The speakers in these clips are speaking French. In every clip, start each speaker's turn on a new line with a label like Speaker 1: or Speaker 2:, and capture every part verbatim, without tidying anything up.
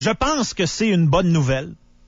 Speaker 1: Je pense que c'est une bonne nouvelle.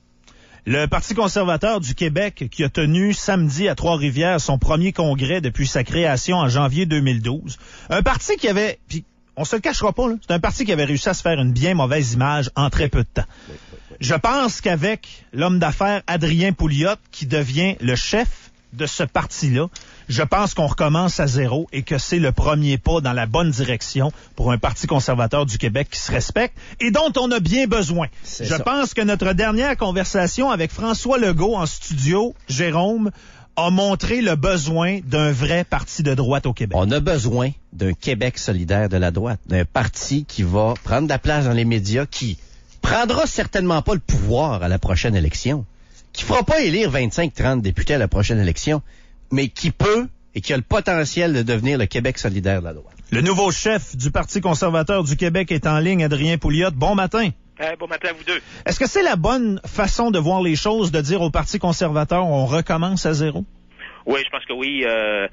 Speaker 1: Le Parti conservateur du Québec, qui a tenu samedi à Trois-Rivières son premier congrès depuis sa création en janvier deux mille douze, un parti qui avait, puis on se le cachera pas, là, c'est un parti qui avait réussi à se faire une bien mauvaise image en très peu de temps. Je pense qu'avec l'homme d'affaires Adrien Pouliot, qui devient le chef de ce parti-là, je pense qu'on recommence à zéro et que c'est le premier pas dans la bonne direction pour un Parti conservateur du Québec qui se respecte et dont on a bien besoin. C'est je ça. pense que notre dernière conversation avec François Legault en studio, Jérôme, a montré le besoin d'un vrai parti de droite au Québec.
Speaker 2: On a besoin d'un Québec solidaire de la droite, d'un parti qui va prendre de la place dans les médias, qui prendra certainement pas le pouvoir à la prochaine élection, qui fera pas élire vingt-cinq trente députés à la prochaine élection, mais qui peut et qui a le potentiel de devenir le Québec solidaire de la droite.
Speaker 1: Le nouveau chef du Parti conservateur du Québec est en ligne, Adrien Pouliot. Bon matin.
Speaker 3: Euh, bon matin à vous deux.
Speaker 1: Est-ce que c'est la bonne façon de voir les choses, de dire au Parti conservateur on recommence à zéro?
Speaker 3: Oui, je pense que oui. Euh,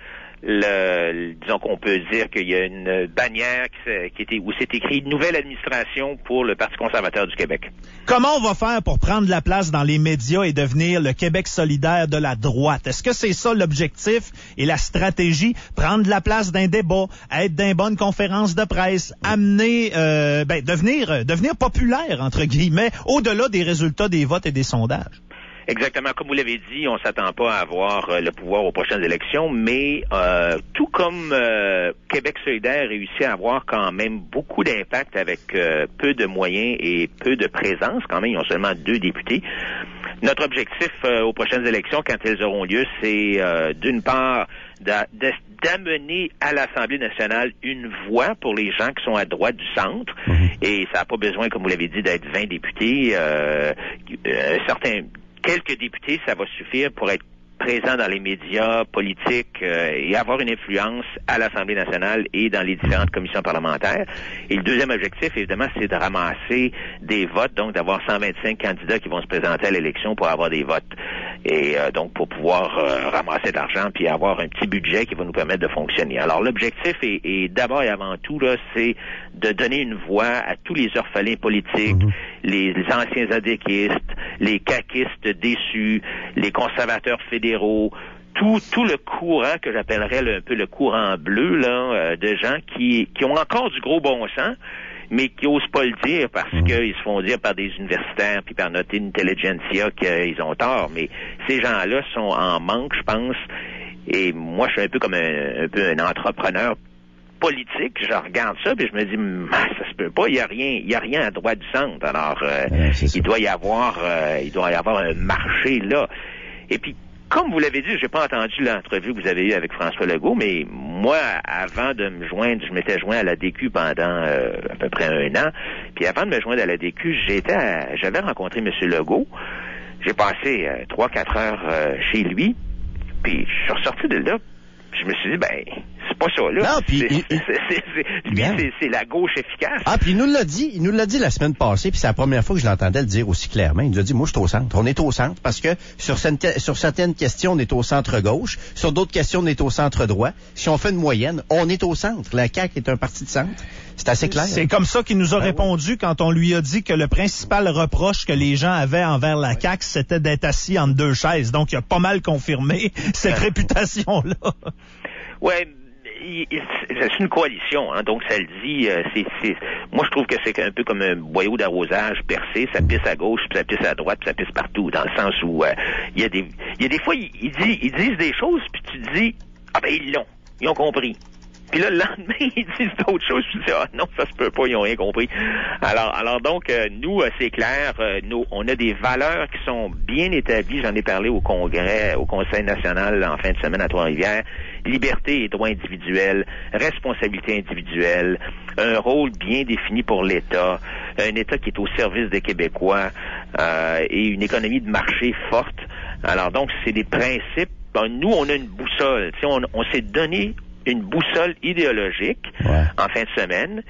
Speaker 3: le, disons qu'on peut dire qu'il y a une bannière qui, qui était, où c'est écrit « Nouvelle administration pour le Parti conservateur du Québec ».
Speaker 1: Comment on va faire pour prendre la place dans les médias et devenir le Québec solidaire de la droite? Est-ce que c'est ça l'objectif et la stratégie? Prendre la place d'un débat, être dans une bonne conférence de presse, amener, euh, ben, devenir, devenir populaire, entre guillemets, au-delà des résultats des votes et des sondages?
Speaker 3: Exactement. Comme vous l'avez dit, on s'attend pas à avoir euh, le pouvoir aux prochaines élections, mais euh, tout comme euh, Québec solidaire réussit à avoir quand même beaucoup d'impact avec euh, peu de moyens et peu de présence, quand même, ils ont seulement deux députés. Notre objectif euh, aux prochaines élections, quand elles auront lieu, c'est euh, d'une part d'a, d'amener à l'Assemblée nationale une voix pour les gens qui sont à droite du centre, mmh. et ça n'a pas besoin, comme vous l'avez dit, d'être vingt députés, euh, euh, certains quelques députés, ça va suffire pour être présent dans les médias politiques euh, et avoir une influence à l'Assemblée nationale et dans les différentes commissions parlementaires. Et le deuxième objectif, évidemment, c'est de ramasser des votes, donc d'avoir cent vingt-cinq candidats qui vont se présenter à l'élection pour avoir des votes. Et euh, donc pour pouvoir euh, ramasser de l'argent puis avoir un petit budget qui va nous permettre de fonctionner. Alors l'objectif est, est d'abord et avant tout, là, c'est de donner une voix à tous les orphelins politiques, mmh. les, les anciens adéquistes, les caquistes déçus, les conservateurs fédéraux, tout tout le courant que j'appellerais le, un peu le courant bleu là, euh, de gens qui qui ont encore du gros bon sens, mais qui osent pas le dire parce mmh. qu'ils se font dire par des universitaires puis par notre intelligentsia qu'ils ont tort. Mais ces gens-là sont en manque, je pense. Et moi, je suis un peu comme un, un peu un entrepreneur politique, je regarde ça puis je me dis ça se peut pas, il y a rien, il y a rien à droite du centre. Alors euh, ouais, il doit y avoir euh, il doit y avoir un marché là. Et puis comme vous l'avez dit, j'ai pas entendu l'entrevue que vous avez eue avec François Legault, mais moi avant de me joindre, je m'étais joint à la D Q pendant euh, à peu près un an. Puis avant de me joindre à la D Q, j'étais à, j'avais rencontré M. Legault. J'ai passé euh, trois quatre heures euh, chez lui. Puis je suis ressorti de là. Je me suis dit, ben, c'est pas ça, là.
Speaker 2: Non, puis
Speaker 3: c'est,
Speaker 2: il,
Speaker 3: c'est, c'est, c'est, c'est, lui, yeah. c'est, c'est la gauche efficace.
Speaker 2: Ah, puis il nous l'a dit, il nous l'a dit la semaine passée, puis c'est la première fois que je l'entendais le dire aussi clairement. Il nous a dit, moi, je suis au centre. On est au centre parce que sur, sur certaines questions, on est au centre gauche. Sur d'autres questions, on est au centre droit. Si on fait une moyenne, on est au centre. La C A Q est un parti de centre. C'est assez clair.
Speaker 1: C'est comme ça qu'il nous a ben répondu oui. quand on lui a dit que le principal reproche que les gens avaient envers la C A Q, c'était d'être assis entre deux chaises. Donc, il a pas mal confirmé cette ben. réputation-là.
Speaker 3: Ouais, c'est une coalition, hein, donc ça le dit. Euh, c'est, c'est, moi, je trouve que c'est un peu comme un boyau d'arrosage percé. Ça pisse à gauche, puis ça pisse à droite, puis ça pisse partout. Dans le sens où il euh, y a des, il y a des fois, ils, ils, disent, ils disent des choses, puis tu te dis, ah ben ils l'ont, ils ont compris. Puis là, le lendemain, ils disent d'autres choses. Je me dis, ah non, ça se peut pas, ils ont rien compris. Alors, alors donc, euh, nous, euh, c'est clair, euh, nous, on a des valeurs qui sont bien établies. J'en ai parlé au Congrès, au Conseil national en fin de semaine à Trois-Rivières. Liberté et droits individuels, responsabilité individuelle, un rôle bien défini pour l'État, un État qui est au service des Québécois euh, et une économie de marché forte. Alors donc, c'est des principes. Ben, nous, on a une boussole. On, on s'est donné une boussole idéologique ouais. en fin de semaine.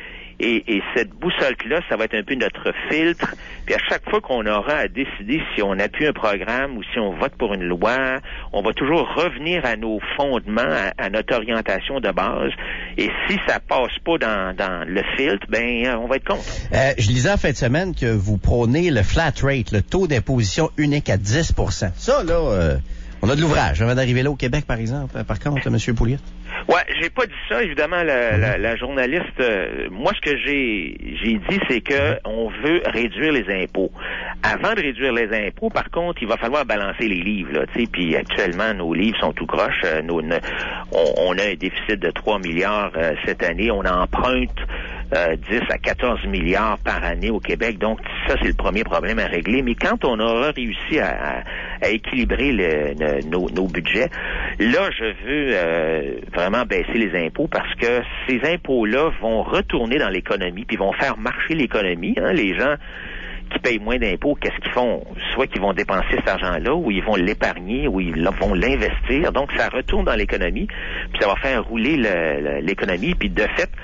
Speaker 3: Et, et cette boussole-là, ça va être un peu notre filtre. Puis à chaque fois qu'on aura à décider si on appuie un programme ou si on vote pour une loi, on va toujours revenir à nos fondements, à, à notre orientation de base. Et si ça passe pas dans, dans le filtre, ben on va être contre.
Speaker 2: Euh, je lisais en fin de semaine que vous prônez le flat rate, le taux d'imposition unique à dix pour cent. Ça, là, euh, on a de l'ouvrage. Avant d'arriver là au Québec, par exemple, par contre, M. Pouliot.
Speaker 3: Ouais, j'ai pas dit ça, évidemment, la, la, la journaliste. Euh, moi, ce que j'ai j'ai dit, c'est que on veut réduire les impôts. Avant de réduire les impôts, par contre, il va falloir balancer les livres, là, tu sais. Puis actuellement, nos livres sont tout croches. Euh, nos, ne, on, on a un déficit de trois milliards euh, cette année. On emprunte euh, dix à quatorze milliards par année au Québec. Donc, ça, c'est le premier problème à régler. Mais quand on aura réussi à, à, à équilibrer le, le, nos, nos budgets, là, je veux euh, vraiment baisser les impôts parce que ces impôts-là vont retourner dans l'économie puis vont faire marcher l'économie. Hein. Les gens qui payent moins d'impôts, qu'est-ce qu'ils font? Soit qu'ils vont dépenser cet argent-là, ou ils vont l'épargner, ou ils vont l'investir. Donc, ça retourne dans l'économie, puis ça va faire rouler le, le, l'économie. Puis de fait,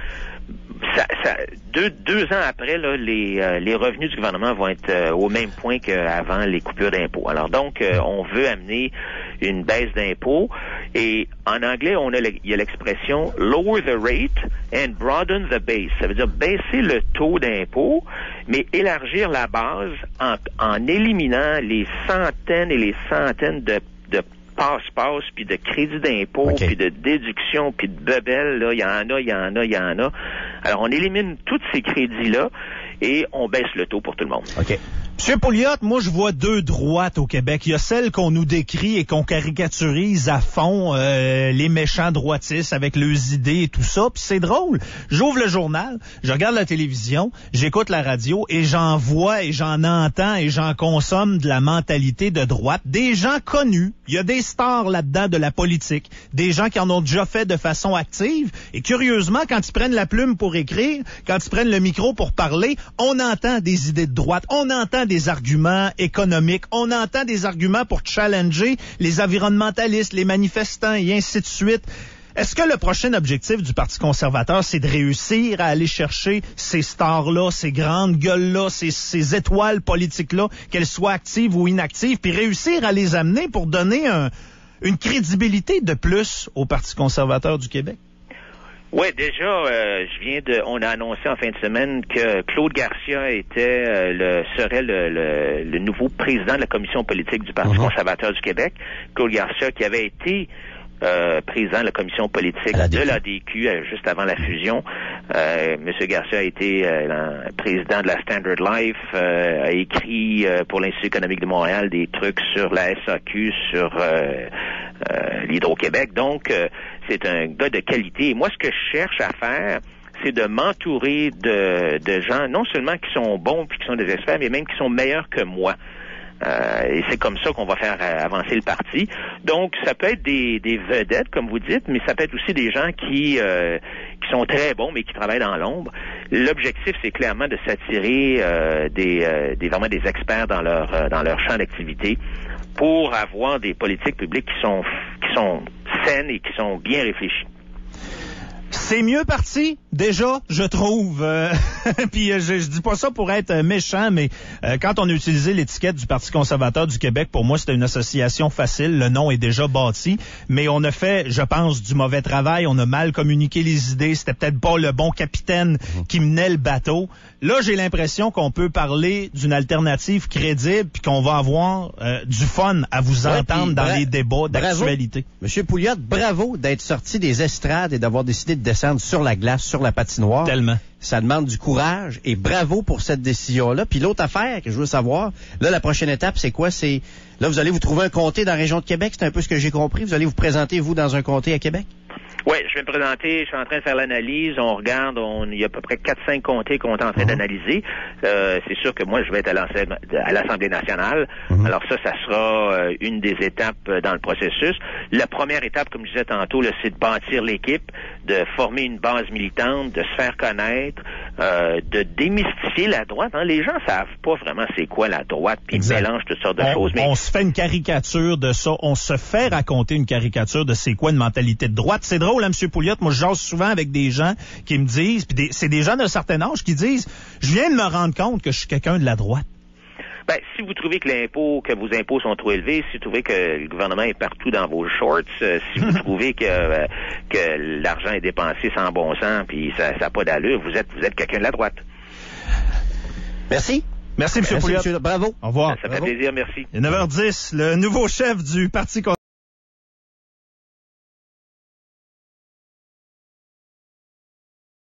Speaker 3: ça, ça, deux, deux ans après, là, les, euh, les revenus du gouvernement vont être euh, au même point qu'avant les coupures d'impôts. Alors donc, euh, on veut amener une baisse d'impôts. Et en anglais, on a le, il y a l'expression « lower the rate and broaden the base ». Ça veut dire baisser le taux d'impôt, mais élargir la base en, en éliminant les centaines et les centaines de, de passe-passe, puis de crédits d'impôt, okay. puis de déduction, puis de bebelles, là, il y en a, il y en a, il y en a. Alors, on élimine tous ces crédits-là et on baisse le taux pour tout le monde.
Speaker 2: OK.
Speaker 1: Monsieur Pouliot, moi, je vois deux droites au Québec. Il y a celle qu'on nous décrit et qu'on caricaturise à fond, euh, les méchants droitistes avec leurs idées et tout ça. Puis c'est drôle. J'ouvre le journal, je regarde la télévision, j'écoute la radio et j'en vois et j'en entends et j'en consomme de la mentalité de droite. Des gens connus. Il y a des stars là-dedans de la politique. Des gens qui en ont déjà fait de façon active. Et curieusement, quand ils prennent la plume pour écrire, quand ils prennent le micro pour parler, on entend des idées de droite. On entend des arguments économiques. On entend des arguments pour challenger les environnementalistes, les manifestants et ainsi de suite. Est-ce que le prochain objectif du Parti conservateur, c'est de réussir à aller chercher ces stars-là, ces grandes gueules-là, ces, ces étoiles politiques-là, qu'elles soient actives ou inactives, puis réussir à les amener pour donner un, une crédibilité de plus au Parti conservateur du Québec?
Speaker 3: Oui, déjà, euh, je viens de, on a annoncé en fin de semaine que Claude Garcia était euh, le serait le, le, le nouveau président de la commission politique du Parti uh-huh. conservateur du Québec. Claude Garcia, qui avait été euh, président de la commission politique de l'A D Q euh, juste avant la fusion. Euh, Monsieur Garcia a été euh, président de la Standard Life, euh, a écrit euh, pour l'Institut économique de Montréal des trucs sur la S A Q, sur euh, euh, l'Hydro-Québec. Donc, euh, c'est un gars de qualité. Et moi, ce que je cherche à faire, c'est de m'entourer de, de gens, non seulement qui sont bons puis qui sont des experts, mais même qui sont meilleurs que moi. Euh, et c'est comme ça qu'on va faire euh, avancer le parti. Donc, ça peut être des, des vedettes, comme vous dites, mais ça peut être aussi des gens qui euh, qui sont très bons, mais qui travaillent dans l'ombre. L'objectif, c'est clairement de s'attirer euh, des, euh, des vraiment des experts dans leur euh, dans leur champ d'activité pour avoir des politiques publiques qui sont qui sont saines et qui sont bien réfléchies.
Speaker 1: C'est mieux parti, déjà, je trouve. Euh, puis euh, je, je dis pas ça pour être méchant, mais euh, quand on a utilisé l'étiquette du Parti conservateur du Québec, pour moi, c'était une association facile. Le nom est déjà bâti, mais on a fait, je pense, du mauvais travail. On a mal communiqué les idées. C'était peut-être pas le bon capitaine qui menait le bateau. Là, j'ai l'impression qu'on peut parler d'une alternative crédible puis qu'on va avoir euh, du fun à vous ouais, entendre dans bra- les débats d'actualité.
Speaker 2: Bravo. Monsieur Pouliot, bravo d'être sorti des estrades et d'avoir décidé de descendre sur la glace, sur la patinoire.
Speaker 1: Tellement.
Speaker 2: Ça demande du courage et bravo pour cette décision-là. Puis l'autre affaire que je veux savoir, là, la prochaine étape, c'est quoi? C'est là, vous allez vous trouver un comté dans la région de Québec, c'est un peu ce que j'ai compris. Vous allez vous présenter, vous, dans un comté à Québec?
Speaker 3: Oui, je vais me présenter, je suis en train de faire l'analyse, on regarde, on, il y a à peu près quatre cinq comtés qu'on est en train uh-huh. d'analyser. Euh, c'est sûr que moi, je vais être à l'Assemblée nationale. Uh-huh. Alors ça, ça sera euh, une des étapes dans le processus. La première étape, comme je disais tantôt, là, c'est de bâtir l'équipe, de former une base militante, de se faire connaître, euh, de démystifier la droite. Hein. Les gens savent pas vraiment c'est quoi la droite, puis ils mélangent toutes sortes de
Speaker 1: on,
Speaker 3: choses. Mais...
Speaker 1: on se fait une caricature de ça. On se fait raconter une caricature de c'est quoi une mentalité de droite. C'est drôle, hein, M. Pouliot. Moi, je jase souvent avec des gens qui me disent, puis des, c'est des gens d'un certain âge qui disent, je viens de me rendre compte que je suis quelqu'un de la droite.
Speaker 3: Ben, si vous trouvez que l'impôt, que vos impôts sont trop élevés, si vous trouvez que le gouvernement est partout dans vos shorts, euh, si vous trouvez que euh, que l'argent est dépensé sans bon sens, puis ça n'a pas d'allure, vous êtes vous êtes quelqu'un de la droite.
Speaker 2: Merci.
Speaker 1: Merci, M. Pouliot.
Speaker 2: Bravo.
Speaker 1: Au revoir.
Speaker 3: Ça, ça fait plaisir, merci.
Speaker 1: Il est neuf heures dix, le nouveau chef du Parti conservateur